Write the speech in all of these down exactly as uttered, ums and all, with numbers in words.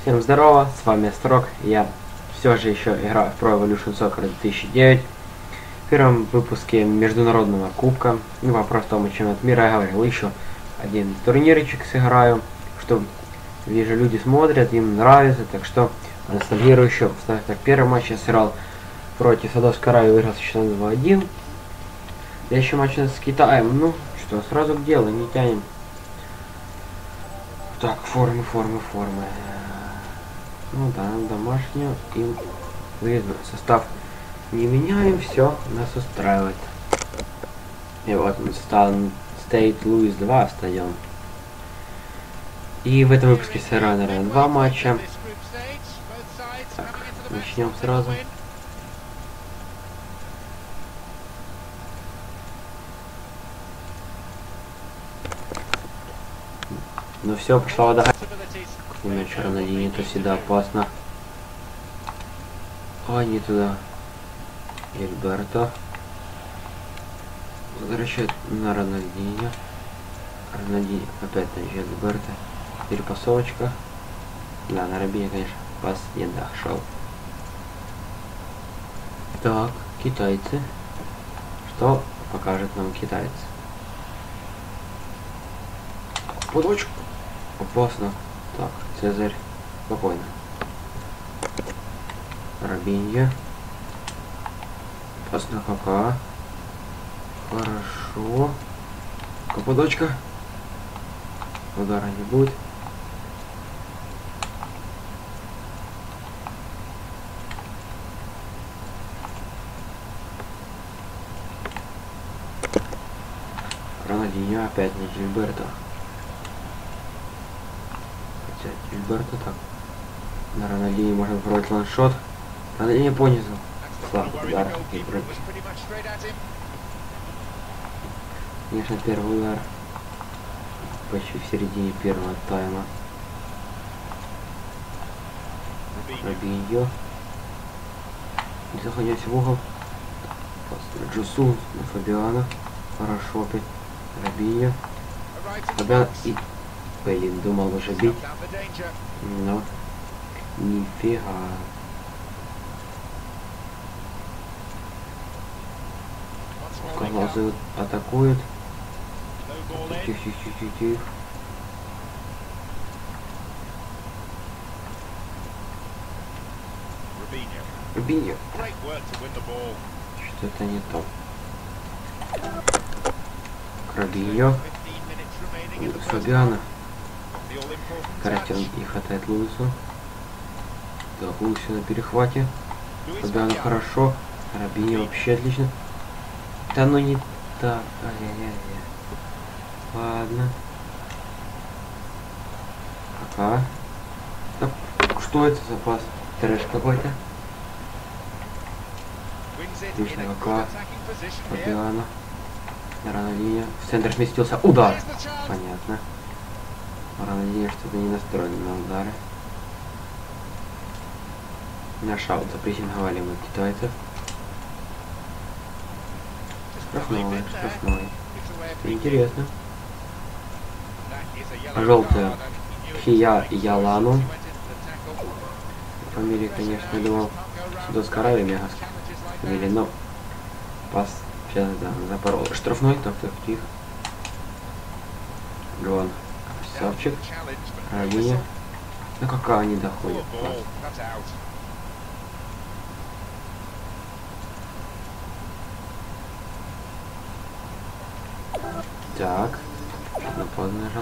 Всем здорово, с вами Строк. Я все же еще играю в Pro Evolution Soccer две тысячи девять. В первом выпуске международного кубка, ну вопрос в том, чемпионат мира, я говорил, еще один турнирчик сыграю, что вижу, люди смотрят, им нравится, так что ностальгирую еще. Так, первый матч я сыграл против Саудовской Аравии, выиграл со счетом два один. Я еще матч с Китаем, ну что, сразу к делу, не тянем. Так, формы, формы, формы. Ну да, домашнюю и выездной состав не меняем, все нас устраивает. И вот он стал Стейт Луис два стадион. И в этом выпуске сыграем, наверное, два матча. Так, начнем сразу. Ну все, пошла вода. У меня черная линия, то всегда опасно. А, не туда. Ильберто. Возвращает на Рональдинho. Рональдинho опять на Ильберто. Перепасовочка. Да, на Робинho, конечно, пас не дошел. Так, китайцы. Что покажет нам китайцы? Подочку. Опасно. Так, Цезарь. Спокойно. Робинho. Пас на КК. Хорошо. Каподочка. Удара не будет. Рональдинho опять на Гильберто. Хотя Гильберто так. На Рональдинho можно пробовать ланшот. Рональдинho по низу. Слабый удар. Конечно, первый удар. Почти в середине первого тайма. Робинho. Не заходясь в угол. Пас на Джусу, на Фабиано. Хорошо опять. Робинho. Фабиано и... Блин, думал уже бить. Но... Нифига. Глазы атакует. Тихо, тихо, тихо, тихо. Робинho. Что-то не то. Робинho. Фабиано. Каратен не хватает Луису. Так, Луису на перехвате. Фабиано хорошо. Робинho вообще отлично. Да ну не так. Ай-яй-яй. Ладно. Ага. Так, что это за пас? Трэш какой-то. Отлично, АК. Фабиано. Рональдинho. В центр сместился. Удар. Понятно. Рональдинho что-то не настроен на удары. Наш аут запрессинговали мы китайцев. Штрафной, штрафной. Интересно. Желтая Хия Ялану. Фамилия, конечно, я думал, Саудовская Аравия мега фамилия, но пас сейчас, да, запорол. Штрафной, так, так, тихо. Джон. Красавчик. Робинho. Ну какая они доходят. Пас. Так, на поздно нажал.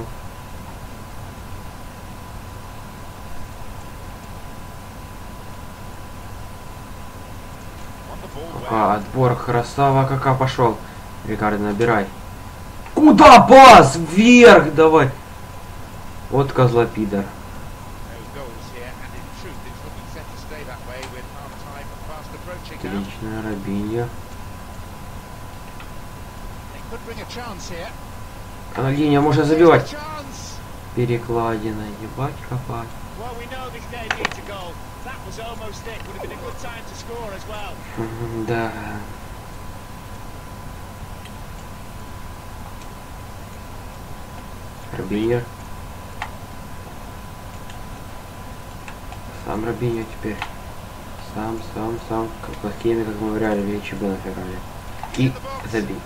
Кака, отбор, красава, кака, пошел. Рикардо, набирай. Куда пас? Вверх давай. Вот козла пидор. Отлично, Робинho. Рональдинho можно забивать. Перекладина, ебать копать. Да. Робинho. Сам Робиньо теперь. Сам, сам, сам. Как плохими, как мы в реале в чемпионах играли. И забей.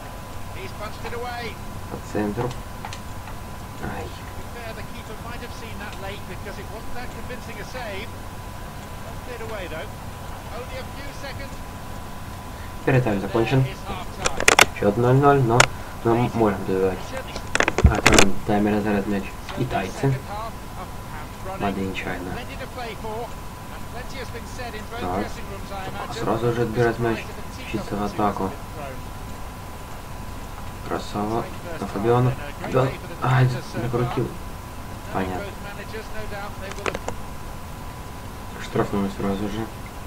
По центру. Ай. Перетайм закончен. Счет ноль ноль, но мы можем добивать. Отправим таймер заряд мяч. И тайцы. Воды нечаянно. Так. Сразу же отбирать мяч. Чисто в атаку. Красава. На Фабиану. Фабиан. Ай, накрутил. Понятно. Штрафную сразу же.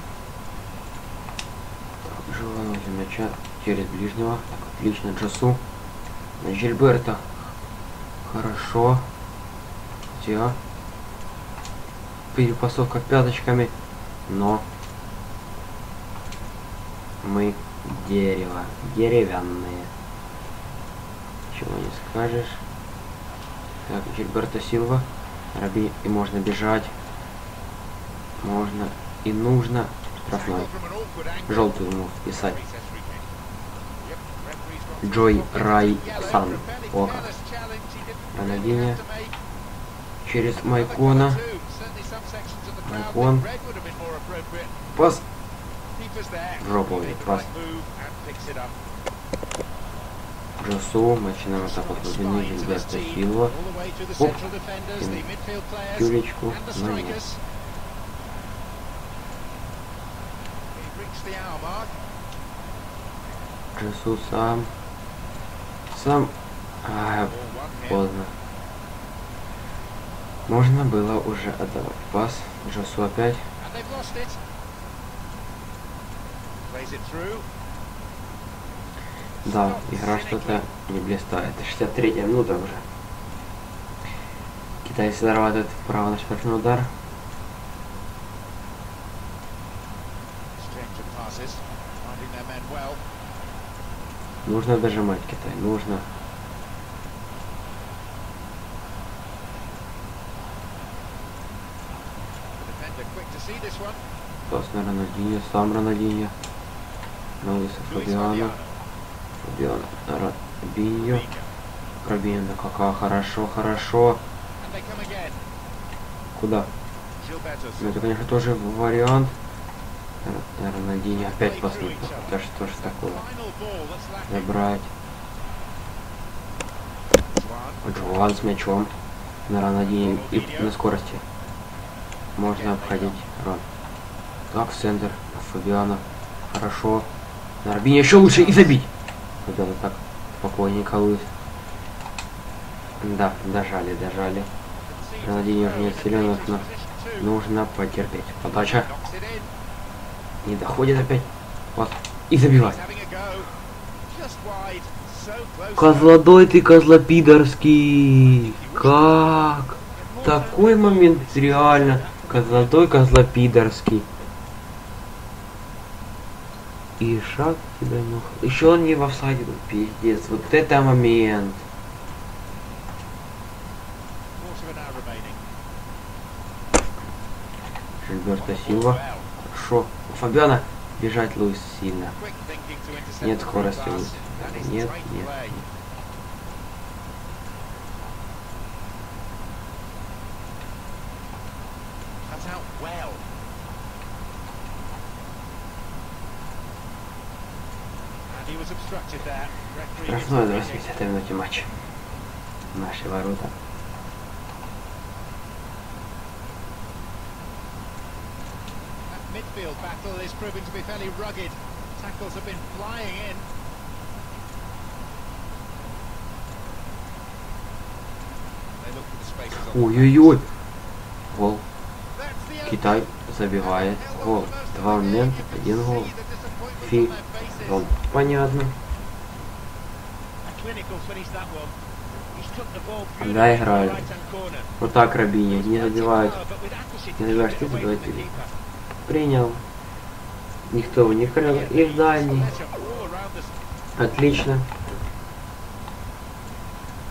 Так, живо мяча через ближнего. Так, отлично. Джасу. На Жильберта. Хорошо. Хотя. Перепасовка пяточками. Но. Мы дерево. Деревянные. Чего не скажешь. Так, Жильберто Силва. Раби, и можно бежать. Можно и нужно. Штрафной. Желтую ему вписать. Джой Рай Сан. Ока. Рональдинho. Через Майкона. Майкон. Пас. Жоповый пас. Джосу, начинаем атаку с глубины, Жильберто Силва. Оп. Тюлечку, но нет. Джосу сам. Сам. А, поздно. Можно было уже отдавать пас. Джосу опять. Да, игра что-то не блистает. шестьдесят третья минута уже. Китайцы зарабатывают право на штрафной удар. Нужно дожимать Китай, нужно. Пас на Рональдинho, сам Рональдинho. Нолиса Фабиано. Фабиано на Робиньо. Робиньо, да какая хорошо, хорошо. Куда? Ну, это, конечно, тоже вариант. Рональдинho опять послушал. Это что ж такое? Забрать. Джоан с мячом. На Рональдинho и на скорости. Можно обходить Рон. Так, центр. Фабиано. Хорошо. На Робиньо еще лучше и забить. Фабиано так спокойненько ловит. Да, дожали, дожали. Рональдинho уже не силен, но нужно потерпеть. Подача. Не доходит опять. Вот. И забивать. Козлодой ты, козлопидорский. Как? Такой момент реально. Козлодой, козлопидорский. И шаг тебя нюх. Еще он не в офсайде. Пиздец. Вот это момент. Жильберто Силва. Хорошо. У Фабиана бежать Луис сильно. Нет скорости Луис. Нет, нет, нет. Штрафной до восьмидесятой минуте матча. Наши ворота. Midfield battle is proving to be fairly rugged. Tackles have been flying in. They look for the spaces on. Ой-ой-ой. Гол. Китай забивает. Гол. Два момента, один гол. Фи. Гол. Понятно. Да, играли. Вот так Робиньо. Не задевают. Не задеваешь ты, забивать тебе. Принял. Никто его не крыл. И в дальний. Отлично.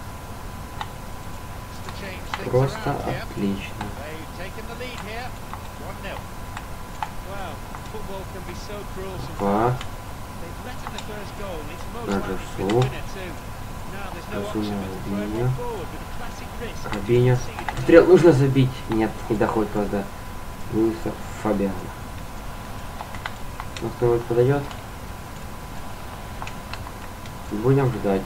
Просто отлично. one nil. Wow, football can be so cruel Па. sometimes. They've let in the first goal, and it's most Даже likely to be the су. winner too. Now there's no option but to throw Робиньо. one forward with a classic risk. Робиньо. Стрел нужно забить. Нет, не доходит просто до Луиса Фабиана. Ну, кто-нибудь подойдет? Будем ждать.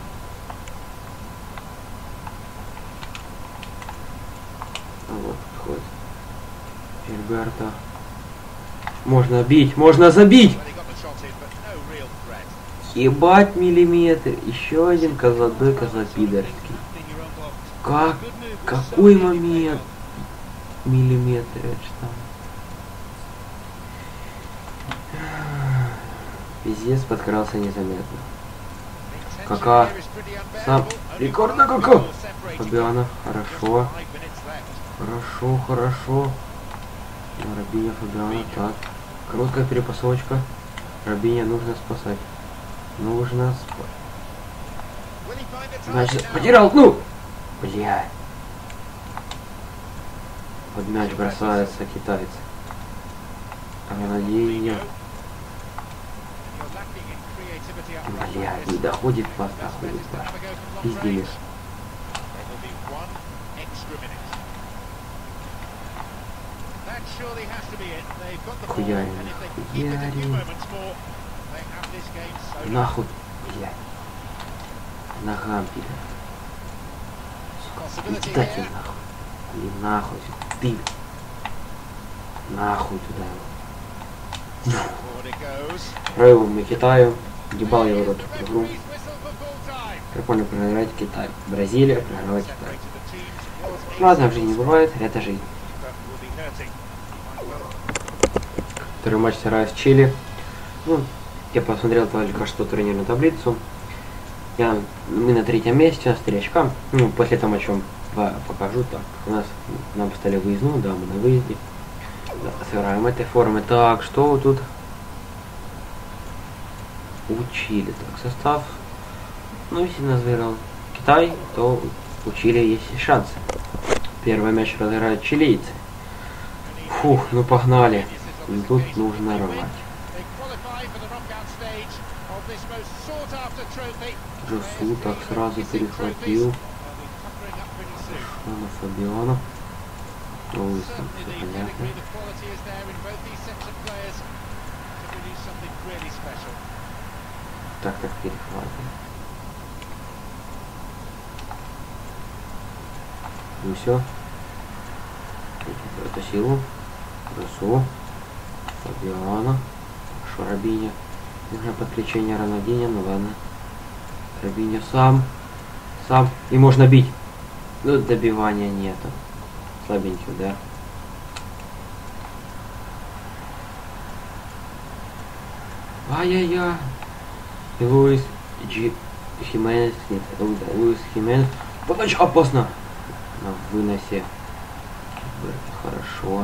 А вот подходит. Гильберто. Можно бить, можно забить! Well, he got the shot in, but no real threat. Ебать миллиметр. Еще один козлодой козлопидорский. In your own box. Как? Good move was Какой so easy to момент? pick Миллиметр, это что там? Пиздец подкрался незаметно. up. Кака. Here is pretty unbearable. Сам. Only Рекорд на one Кака. goal separating Фабиано. them. Хорошо. Five minutes left. Хорошо, хорошо. Робиньо, Фабиано. Так. Короткая перепасовочка. Робиньо нужно спасать. Нужно спасать. Will he find the target Значит, now? потерял. Ну! Бля. Под мяч бросается китаец. Рональдиньо. Бля, не доходит пас, доходит пас. Пиздец. Хуярим, хуярим. Нахуй, блядь. Ногам, пидор. Сука, иди нахуй. Или нахуй, ты. Нахуй туда его. Проигрываем мы Китаю. Ебал я урод эту игру. Прикольно проиграть Китай. Бразилия проиграла Китай. Ладно, в жизни не бывает, это жизнь. Второй матч сыграю с Чили. Ну, я посмотрел только что турнирную таблицу. Я, мы на третьем месте, с три очка. Ну, после того, о чем покажу, так. У нас нам поставили выездную, да, мы на выезде. Да, сыграем этой формы. Так, что тут? У Чили. Так, состав. Ну, если нас выиграл Китай, то у Чили есть шансы. Первый мяч разыграют чилийцы. Фух, ну погнали. И тут нужно рвать. Жосу так сразу перехватил. Шона Фабиано. Луис, там все понятно. Так, так, перехватим. Ну все. Это силу. Жосу. Фабиано. Робиньо. Нужно подключение Рональдиньо, ну ладно. Робиньо сам. Сам. И можно бить. Ну, добивания нету. Слабенький удар. Ай-яй-яй. Луис Джи Хименес. Нет, Луис Хименес. Подача опасно. На выносе. Хорошо.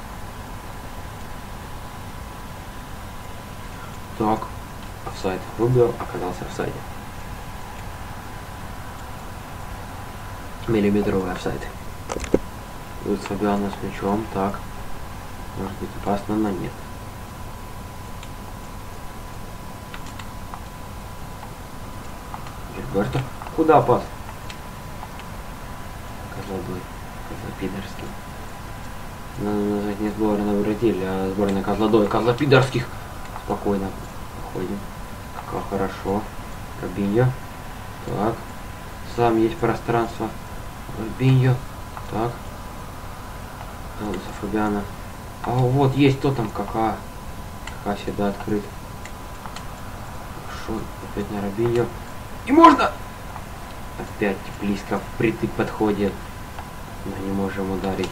Так, офсайд. Рубио оказался в офсайде. Миллиметровый офсайд. Луис Фабиано с мячом. Так. Может быть опасно, но нет. Гильберто. Куда пас? Козлодой. Козлопидорский. Надо назвать не сборная Бразилии, а сборная Козлодой. Козлопидорских. Спокойно. Проходим. Как хорошо. Робиньо. Так. Сам есть пространство. Робиньо. Так. Луиса Фабиано. А вот есть кто там, Кака. Кака всегда открыт. Хорошо. Опять на Робиньо. И можно! Опять близко впритык подходит. Но не можем ударить.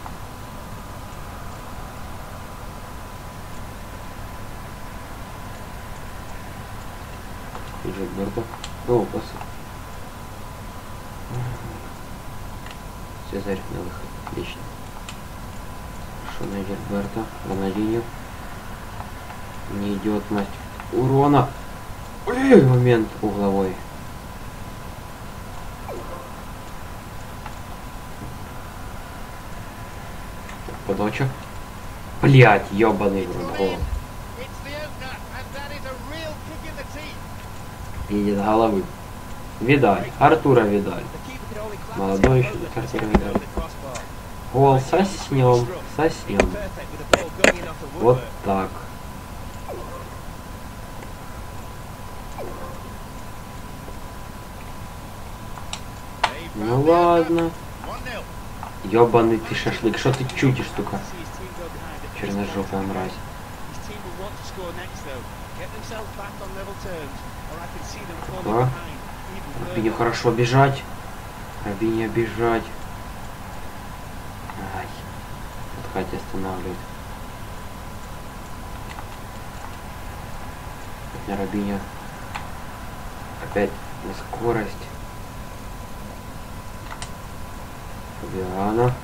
Гильберто. О, пас. Цезарь на выход. Отлично. Хорошо, на Гильберто. Рональдиньо. Не идет мастер урона. Ой, момент угловой. Подача. Блять, ёбаный в рот гол. Едет головы. Видаль. Артура Видаль. Молодой еще, Артура Видаль. Гол соснем. Соснем. Вот так. Ну ладно. Ёбаный ты шашлык. Что ты чудишь, сука? Черножопая мразь. А? Рабиня хорошо бежать. Рабиня бежать. Ай. Вот Катя останавливает. На Рабиня. Опять на скорость. Фабиана.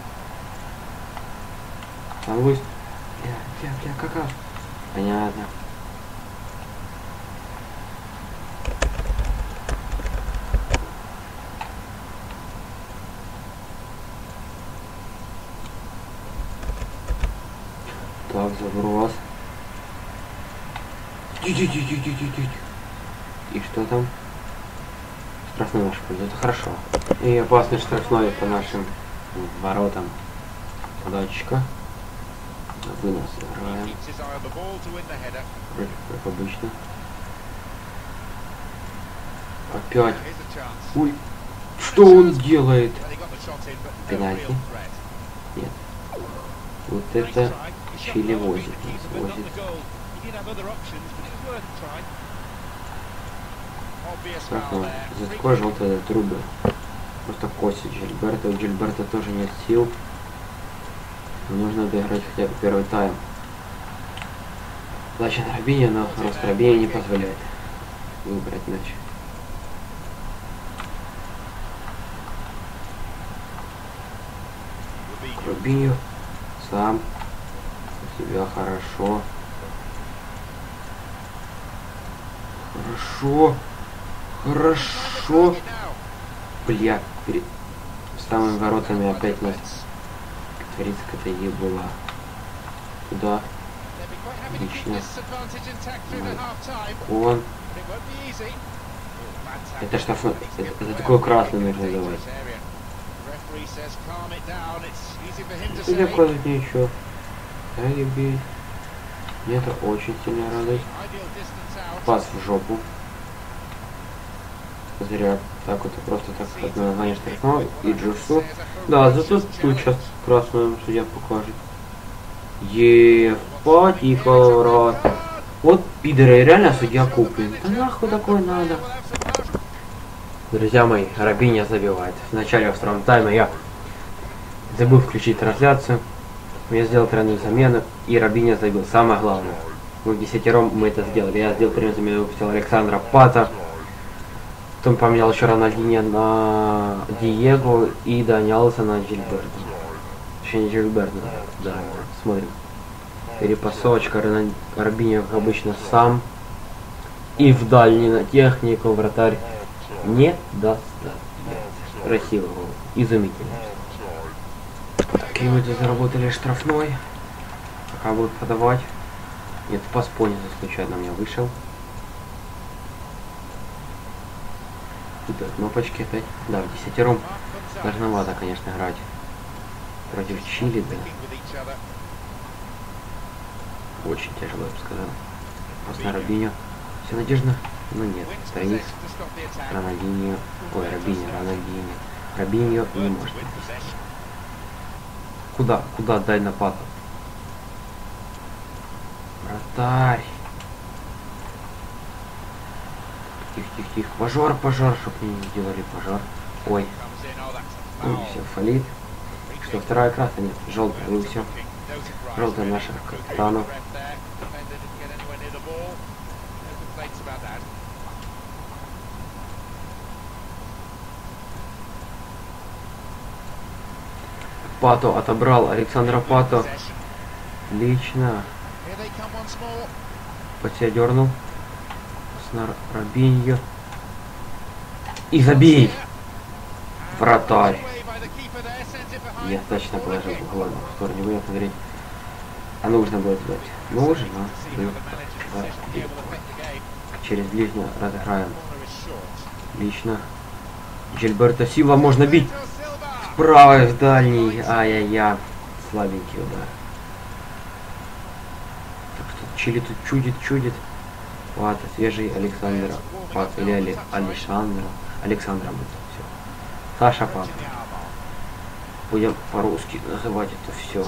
Там Луис. Бля, бля, бля, кака. Понятно. Так, заброс. И что там? Штрафной наш пользу. Это хорошо. И опасный штрафной по нашим воротам. Подачка. Вынос играем. Вроде как обычно. Опять. Ой. Что он делает? Пенальти? Нет. Вот это Чили возит. возит. Страхно. За такое желтое трубы. Просто косит Джильберта. У Джильберта тоже нет сил. Нужно доиграть хотя бы первый тайм. Плачет Рабиня, но рост Рабиня не позволяет выбрать мяч. Рабиню сам. У себя хорошо. Хорошо. Хорошо. Бля, перед самыми воротами опять нас творится какая-то ебула. Туда. Отлично. Он. Это штрафной. Это, это такое красное нужно давать. Судя против ничего. Ай-бей. Мне это очень сильно радует. Пас в жопу. Зря. Так вот, просто так одно название штрафного и Джусу. Да, зато тут сейчас красную судья покажет. Ебать, и колорад. Вот пидоры, реально судья куплен. Да нахуй такое надо. Друзья мои, Рабиня забивает. В начале второго тайма я забыл включить трансляцию. Я сделал тройную замену, и Рабиня забил. Самое главное. Мы в десятером мы это сделали. Я сделал тройную замену, выпустил Александра Пата. Потом поменял еще Рональдинho на Диего и донялся на Джильберта. Точнее, не Джильберта, да, смотрим. Перепасовочка, Рабиня, как обычно, сам. И в дальний на технику вратарь не даст. Красиво. Изумительно. Так, и мы тут заработали штрафной. Пока будут подавать. Нет, пас понятно, случайно у меня вышел. Тут кнопочки опять. Да, в десятером сложновато, конечно, играть. Против Чили, да. Очень тяжело, я бы сказал. Просто на Рабиню. Все надежно? Ну нет. Стоит. Рональдинho. Ой, Рабиньо, Рональдинho. Рабиньо не может. Куда? Куда? Дай на пату. Вратарь. Тихо-тихо-тихо. Пожар, пожар, чтоб мне не сделали пожар. Ой. Ой, все, фалит. Что, вторая красная? Нет, желтая, ну все. Желтая наша капитану. Пато отобрал Александра Пато. Лично. Под себя дернул. Снар Рабиньо. И забей! Вратарь. Я точно положил голову в сторону. Будем смотреть. А нужно будет взять. Нужно. Да, через ближнюю разыграем. Лично. Жильберто Силва можно бить. Справа в дальний. Ай-яй-яй. Слабенький удар. Так что Чили тут чудит-чудит. Пат, свежий Александр. Пат или Али... Александр. Александра будет все. Саша Пат. Будем по-русски называть это все.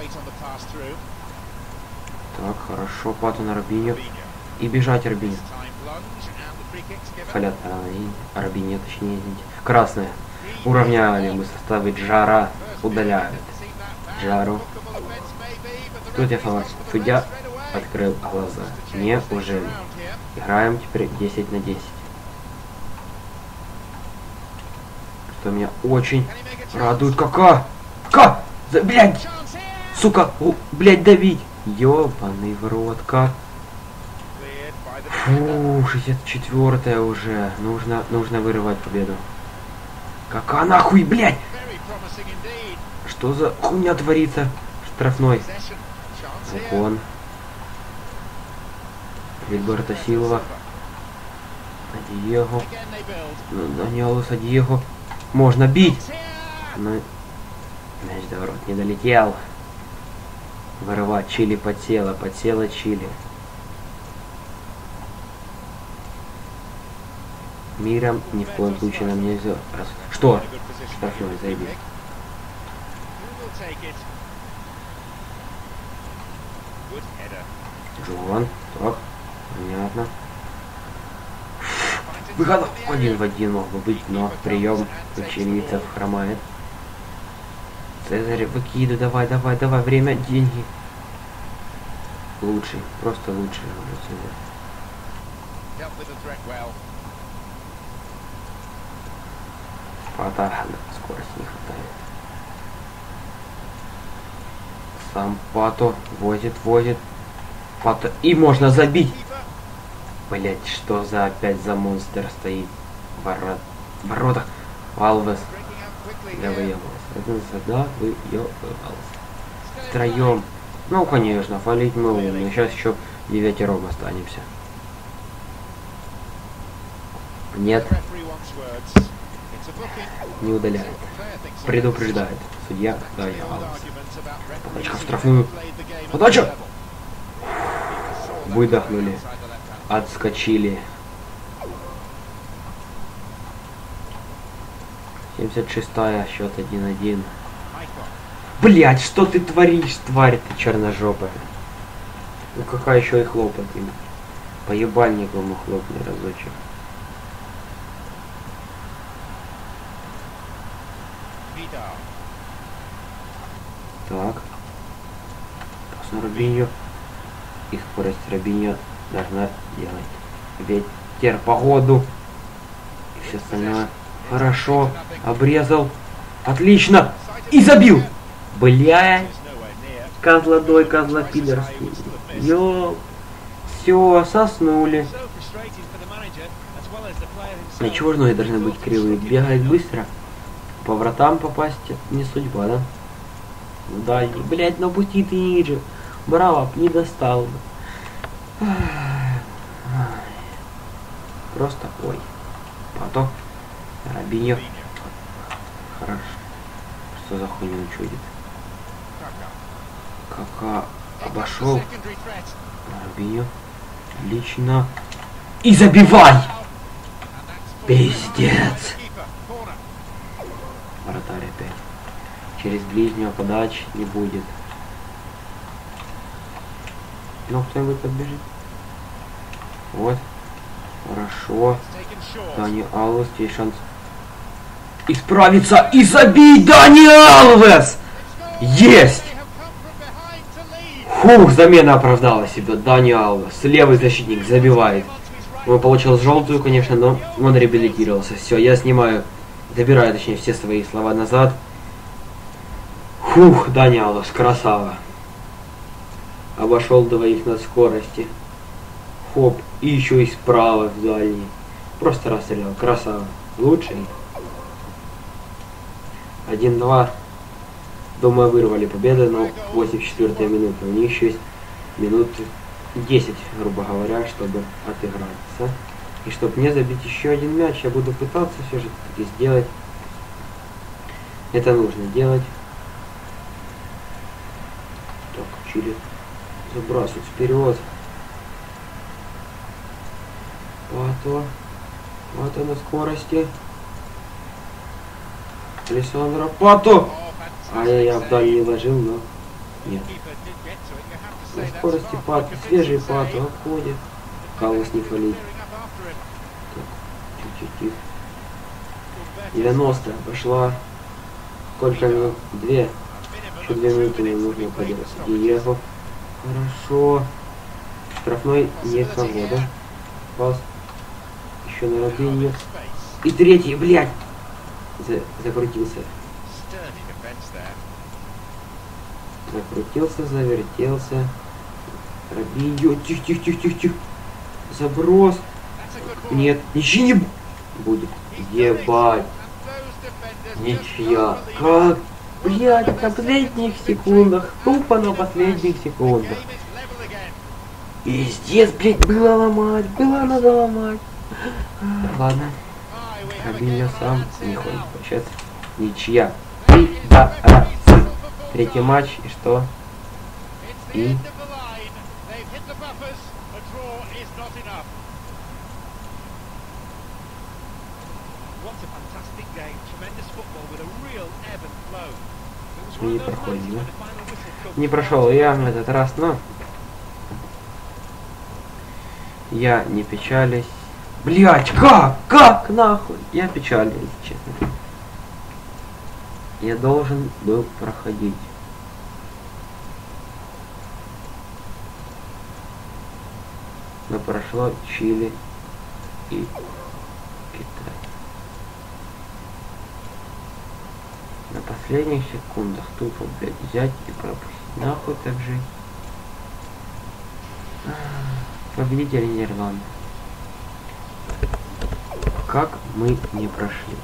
Так, хорошо. Пату на Робиньо. И бежать Робиньо. Халят на Робиньо, точнее, извините. Красная. Уравняли мы составы. Джара удаляют. Джару. Тут я фалат. Судья открыл глаза. Неужели? Играем теперь десять на десять. Что меня очень радует. Кака? Ка? За, блядь! Сука! У, блядь, давить! Ёбаный в рот, как? Фу, шестьдесят четвёртая уже. Нужно, нужно вырывать победу. Кака нахуй, блядь? Что за хуйня творится? Штрафной. Закон. Жильберто Силва. Диего. Даниэлу Диего. Можно бить. Но мяч до ворот не долетел. Вырывать. Чили подсела. Подсела Чили. Миром ни в коем случае нам нельзя. Раз. Что? Штрафной, заебись. Джон. Так. Понятно. Выход один в один мог бы быть, но прием очевидцев хромает. Цезарь, выкиду, давай, давай, давай, время, деньги. Лучший, просто лучший уже Цезарь. Пата, скорость не хватает. Сам Пато возит, возит. Пато, и можно забить. Блять, что за опять за монстр стоит в ворот, воротах? Алвес. Да выебался. Да, выебался. Втроем. Ну, конечно, фалить мы умные. Сейчас еще девятером останемся. Нет. Не удаляет. Предупреждает. Судья, да, я Алвес. Подачка в штрафную. Подача! Выдохнули. Отскочили. семьдесят шестая, счет один один. Блять, что ты творишь, тварь ты черножопая? Ну какая еще и хлопать им? По ебальнику ему хлопни разочек. Так. Пас на Робиньо. И скорость Робиньо должна делать ветер, погоду и все остальное. Хорошо, обрезал, отлично, и забил. Блядь, козлодой, козла пидорский. Ё, все, соснули. А чего же ноги должны быть кривые? Бегает быстро, по вратам попасть не судьба, да? Да, блядь, ну пусти ты ниже. Браво, не достал бы. Просто ой. Потом Робиньо. Хорошо. Что за хуйню чудит? Кака обошел. Робиньо. Лично. И забивай! Пиздец. Вратарь опять. Через ближнюю подач не будет. Ну, кто-нибудь подбежит. Вот. Хорошо. Дани Алвес, есть шанс исправиться и забить. Дани Алвес! Есть! Фух, замена оправдала себя. Дани Алвес. Левый защитник забивает. Он получил желтую, конечно, но он реабилитировался. Все, я снимаю, добираю, точнее, все свои слова назад. Фух, Дани Алвес, красава. Обошел двоих на скорости. Хоп. И еще и справа в дальний. Просто расстрелял. Красава. Лучший. один-два. то мы вырвали победу, но восемьдесят четвёртая минута. У них еще есть минут десять, грубо говоря, чтобы отыграться. И чтобы не забить еще один мяч, я буду пытаться все же таки сделать. Это нужно делать. Так, Чили забрасывать вперед. Пато. Пато на скорости. Александра Пато. А я, я вдаль не ложил, но нет. На скорости Пато. Свежий Пато обходит. Калус не фалит. Чуть-чуть. девяносто пошла. Сколько минут? Две. Еще две минуты нам нужно поделать. Диего. Хорошо. Штрафной некого, да? Пас. Еще на Робинью. И третий, блядь! За закрутился. Закрутился, завертелся. Робинью. Тихо-тихо-тихо-тихо. Заброс. Нет, ничего не будет. Ебать. Ничья. Как? Блядь, на последних секундах. Тупо на последних секундах. Пиздец, блядь, было ломать. Было надо ломать. Ладно. Робиньо сам не хочет получаться. Ничья. И да, раз. Третий матч. И что? И... Не проходит, да? Не прошел я в этот раз, но я не печалюсь. Блять, как? Как нахуй? Я печалюсь, честно. Я должен был проходить. Но прошло Чили и Китай. На последних секундах тупо, блядь, взять и пропустить. Нахуй так жить. Победители Нидерланды. Как мы не прошли?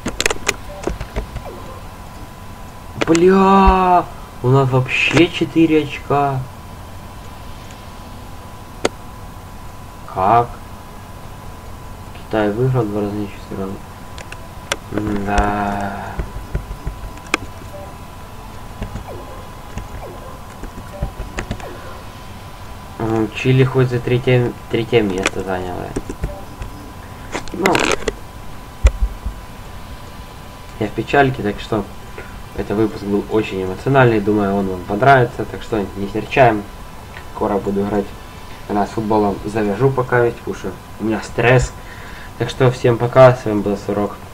Бля, у нас вообще четыре очка. Как? Китай выиграл два раза ничего все равно. Да. Чили хоть за третье, третье место заняло. Ну, я в печальке, так что этот выпуск был очень эмоциональный. Думаю, он вам понравится. Так что не серчаем. Скоро буду играть. Она с футболом завяжу пока ведь, потому что у меня стресс. Так что всем пока. С вами был Сурок.